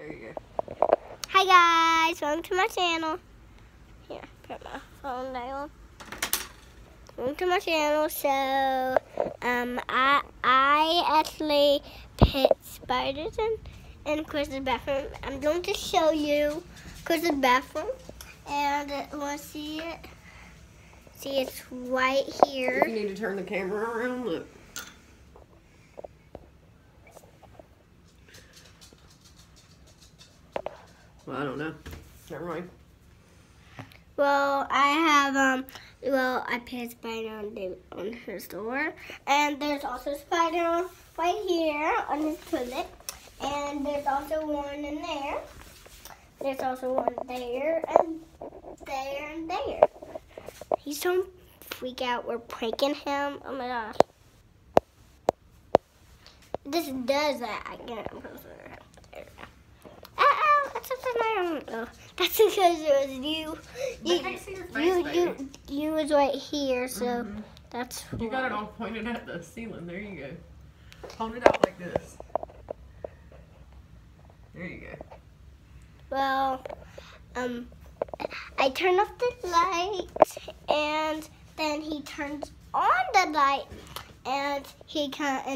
There you go. Hi guys, welcome to my channel. Here, put my phone down. Welcome to my channel. So, I actually put spiders in Chris's bathroom. I'm going to show you Chris's bathroom, and want to see it? See, it's right here. If you need to turn the camera around, look. Well, I don't know. Never mind. Well, I have, I put a spider on his door. And there's also a spider right here on his toilet. And there's also one in there. There's also one there, and there, and there. He's don't freak out. We're pranking him. Oh my gosh. This does that. I get it. Oh, that's because it was you. You was right here, so that's. You got it all pointed at the ceiling. There you go. Hold it out like this. There you go. Well, I turn off the light, and then he turns on the light, and he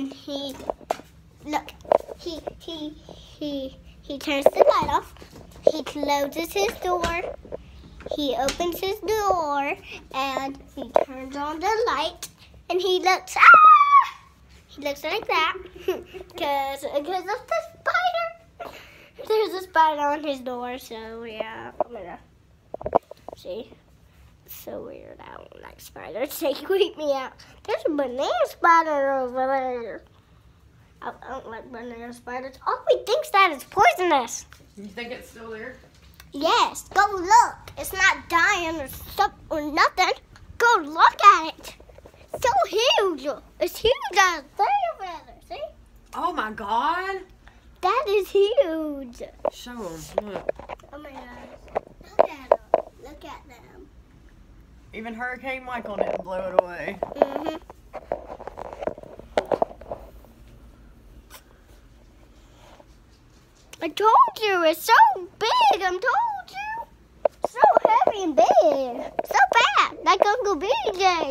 turns the light off. He closes his door. He opens his door, and he turns on the light, and he looks. Ah! He looks like that because of the spider. There's a spider on his door, so yeah. I'm gonna see. It's so weird. I don't like spiders. They creep me out. There's a banana spider over there. I don't like banana spiders. Oh, he thinks that it's poisonous. You think it's still there? Yes. Go look. It's not dying or nothing. Go look at it. It's so huge. It's huge as a feather. See? Oh my God. That is huge. Show them. Look. Oh my gosh. Look at them. Look at them. Even Hurricane Michael didn't blow it away. I told you, it's so big. I told you. So heavy and big. So bad. Like Uncle BJ.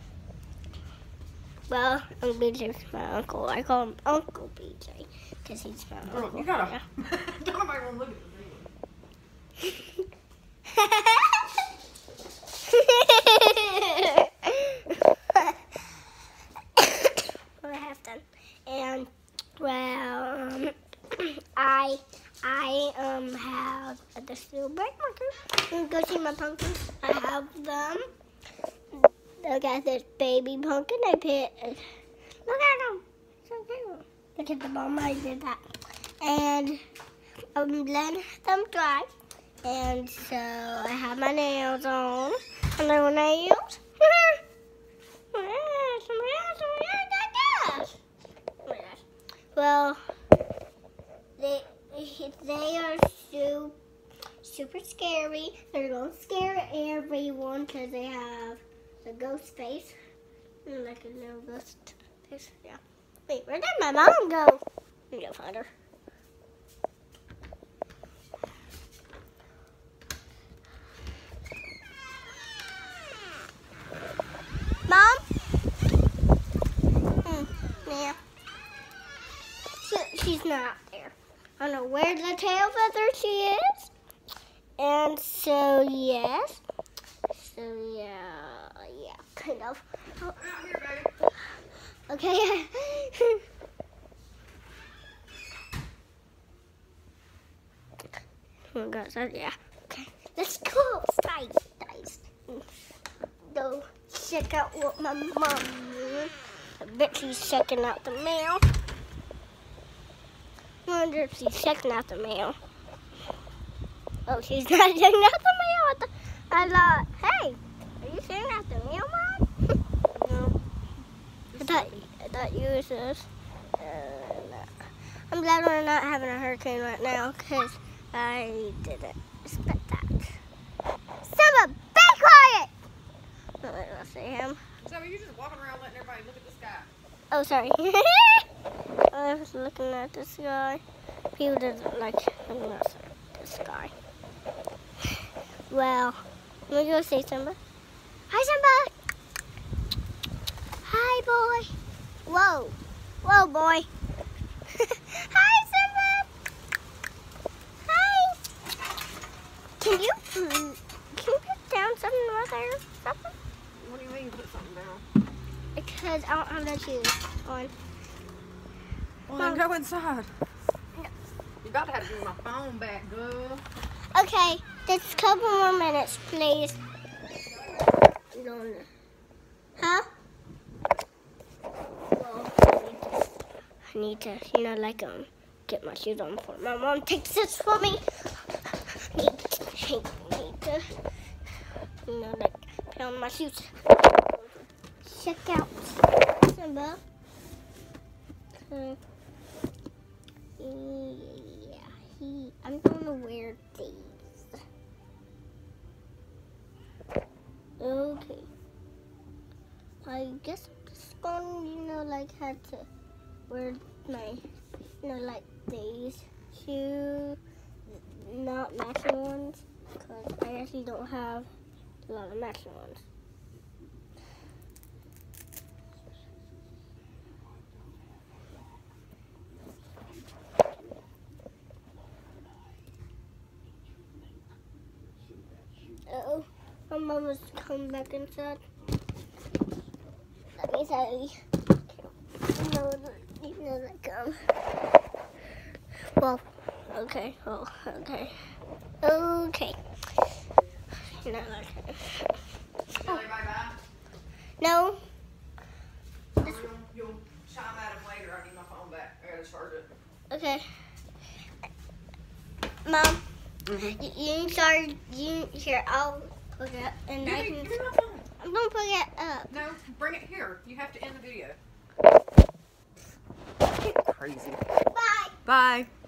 Well, Uncle BJ's my uncle. I call him Uncle BJ because he's my uncle. Girl, you gotta. Don't nobody want to look at the video. What I have done. And, well, I have the steel bright marker. You can go see my pumpkins. I have them. Look at this baby pumpkin I put. Look at them. So cute. Look at the mom. I did that. And let them dry. And so I have my nails on. Hello, nails. Well, they are super scary. They're going to scare everyone because they have a ghost face. Like a little ghost face. Yeah. Wait, where did my mom go? I'm going to find her. Mom? Yeah. She's not there. I don't know where the tail feather she is. And so, yes. So, yeah, kind of. Oh. Okay. Oh my gosh, yeah. Okay. Let's go outside, guys. Go check out what my mom did. I bet she's checking out the mail. I wonder if she's checking out the mail. Oh, she's not checking out the mail. I thought, hey, are you checking out the mail, Mom? No. I thought you was just. I'm glad we're not having a hurricane right now because I didn't expect that. Simba, be quiet! No, I don't see him. So are you just walking around letting everybody look at the sky? Oh, sorry. I was looking at the sky. People doesn't like looking at the sky. Well, let me go say Simba. Hi, Simba. Hi, boy. Whoa. Whoa, boy. Hi, Simba. Hi. Can you put down something right there? Something? What do you mean put something down? Because I don't have no shoes on. Well, then go inside. You gotta have to give my phone back, girl. Okay, just a couple more minutes, please. Huh? Well, I need to, get my shoes on before my mom takes this for me. Need to, put on my shoes. Check out Simba. I'm gonna wear these. Okay. I guess I'm just gonna, have to wear my, these shoes, not matching ones, because I actually don't have a lot of matching ones. Uh-oh, my mama's coming back inside. Let me say, well, okay, okay. Okay. Bye-bye. No. You'll chime at him later. I need my phone back. I gotta charge it. Okay. Mom, Mm-hmm. here, I'll put it up and Give I me can. my phone. I'm gonna put it up. No, bring it here. You have to end the video. Crazy. Bye. Bye.